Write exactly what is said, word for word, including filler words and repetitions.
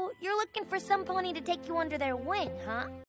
So, you're looking for some pony to take you under their wing, huh?